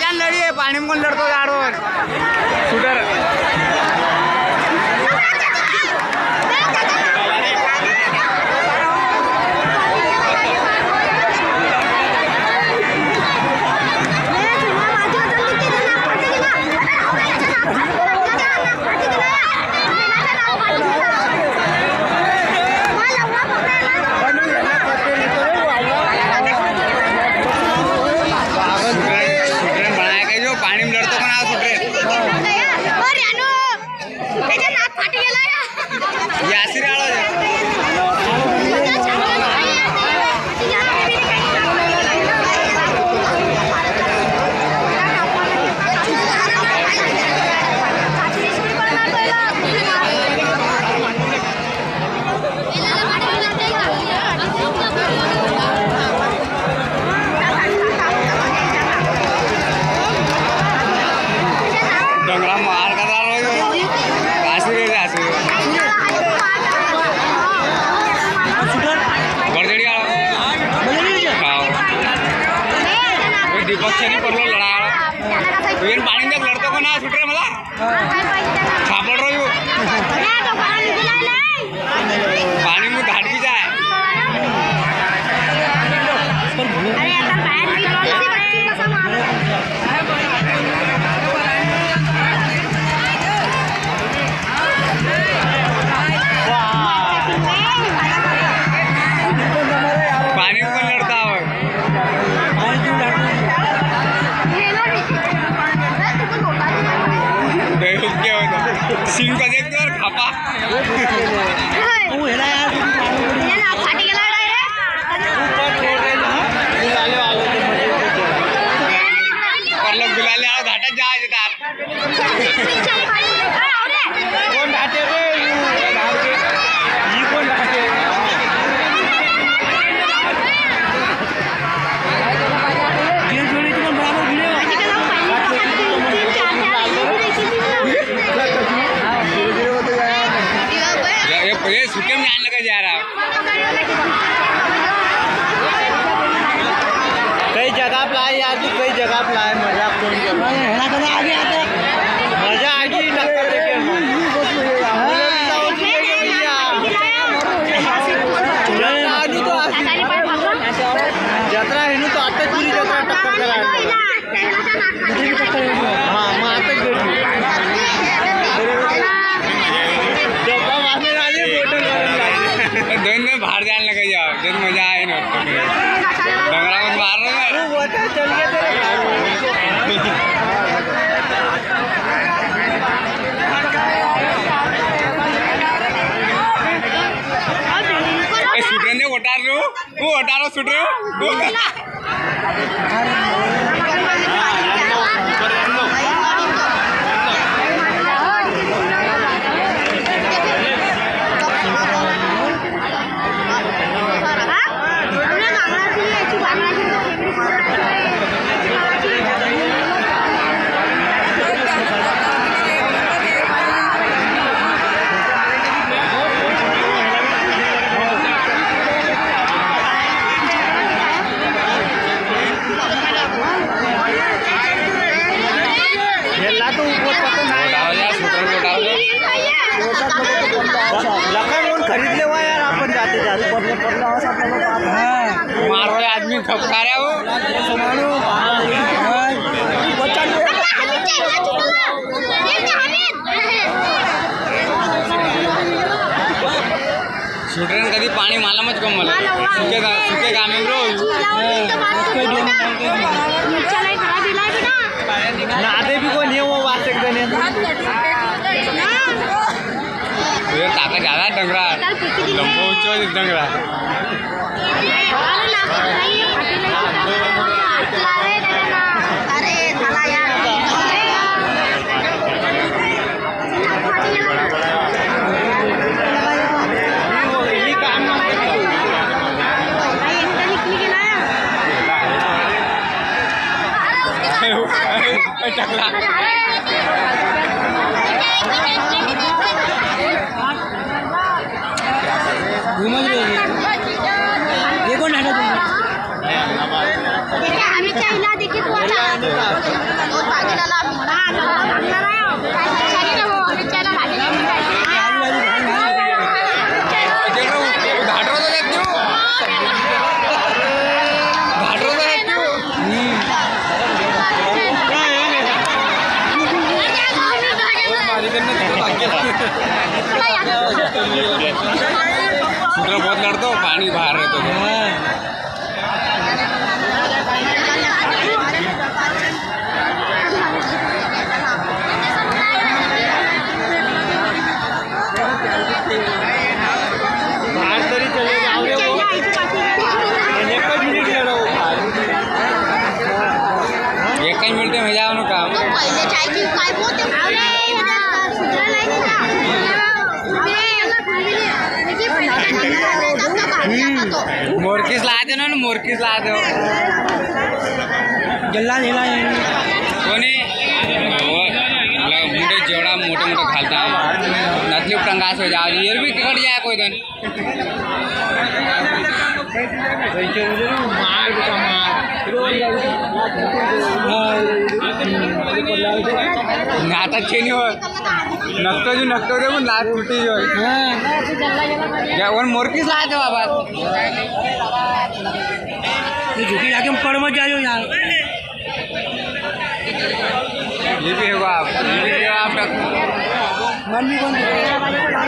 मैदान लड़ी है, पानी में कौन लड़तो जाड़ो शूटर दीपक पडलो लढा पाणी लढतो का ना सुटरे मला छापड रो पाणी मग धाडकी जाय पाणी पण लढता सिंग का देख दो खापा वो हेला यार ये ना फाटी गेला ऊपर छोड़ दे गुलाले वाले पर लोग गुलाले आ घाटा जा देतात कोण घाटे रे ही कोण घाटे ये जोड़ी तुम बराबर भिड़े ये सूखे में आने लगा जा रहा कई जगह पे लाए यार तू कई जगह पे लाए मजा कौन कर है ना कदा आगे आते मजा आगे टक्कर देके आनी तो यात्रा है ना तो आते पूरी यात्रा टक्कर करा हां मैं आते दोन में बाहर जाने लगा जाओ जब मजा आए ना डंगरा मत मार रहे वो चल गए तेरे शूटर ने उतार रो वो उतारो शूटर खरीद ले हुआ यार अपन जाते जाते मारो आदमी ठपका रहा हो शूटर कभी पानी माला मत कम मला सुके काम में ब्रो नादे भी कोई नहीं वो बात एक दिन ये ताकत ज्यादा डंगरा लंबो उच्च डंगरा घूम ये कौन चाहिला देखी तू आता तो भाजीला चाहिला वो बिचारा भाजीला घाट रोज देख क्यों घाट रोज देख क्यों सूत्र बहुत लड़ता पानी बाहर रहता बाहर तरी चले जाओ एक मिनट में जाओ काम पहिले जायची काय बोलते मोरकीस ला दे ना मोरकीस ला दो गल्ला नेला कोणी मुंडे जेवढा मोठे मोठे घालता नथली टंगास हो जाओ ये भी कट जाए कोई दिन आता चेनी हो नकतो दे लात टूटी जो क्या वन मोरकीस ला दे बाबा झुकी जाके पड़ मत जाओ यार ये भी होगा आप मन भी कौन